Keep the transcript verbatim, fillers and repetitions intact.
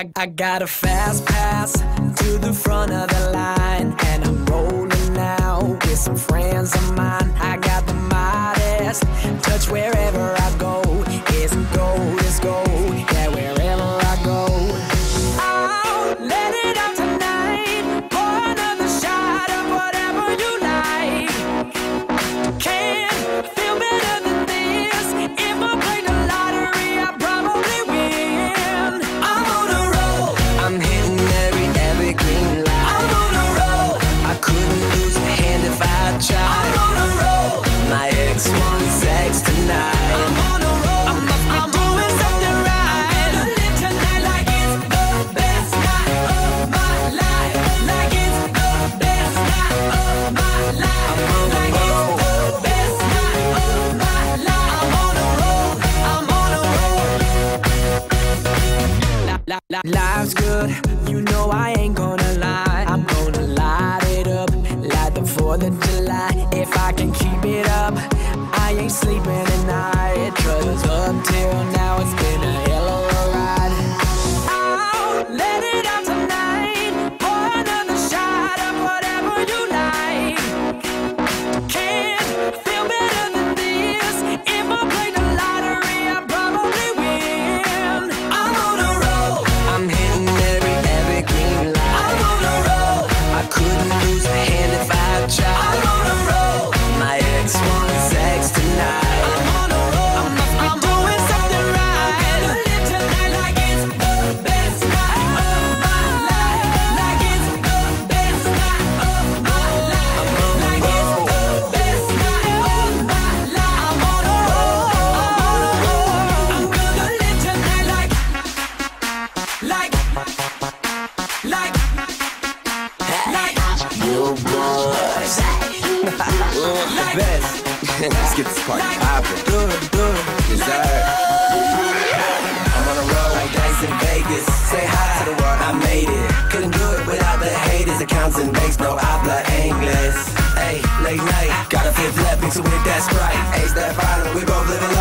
I, I got a fast pass to the front of the line, and I'm rolling now with some friends of mine. I got the modest touch wherever I go. It's gold, it's gold, yeah, wherever I go. I'll let it out tonight, pour another shot of whatever you like. Can't feel better than this. If I play the lottery, I probably win. I'm on a roll, I'm hitting every, every green light. I'm on a roll, I couldn't lose a hand if I tried. I'm on a roll, my ex wants sex tonight. I'm on a roll, I'm, I'm doing something right. I'm gonna live tonight like it's the best night of my life. Like it's the best night of my life. Like it's the best night of my life. I'm on a roll, I'm on a roll. Life's good, you know I ain't gonna lie. I'm gonna light it up like the fourth of July. If I can keep it up, I ain't sleeping at night. Cause up till now it's been a hell of a ride. I'll let it out tonight, pour another shot of whatever you like. Can't feel better than this. If I play the lottery, I probably win. I'm on a roll, I'm hitting every, every green light. I'm on a roll, I couldn't lose a hand if I tried. I'm on a roll, my ex wants sex tonight. I'm on a roll, I'm, I'm doing something right. I'm gonna live tonight like it's the best night of my life. Like it's the best night of my life. Like it's the best night of my life. I'm on a roll, I'm on a roll. I'm gonna live tonight like, like, like, like Yo, boys. The best. Let's get this party poppin'. Good, good. Dessert. I'm on a roll like dice in Vegas. Say hi to the world, I made it. Couldn't do it without the haters. Accounts and banks, no habla English. Hey, late night, got a fifth left, mix it with that Sprite. Ace that bottle, we both living life.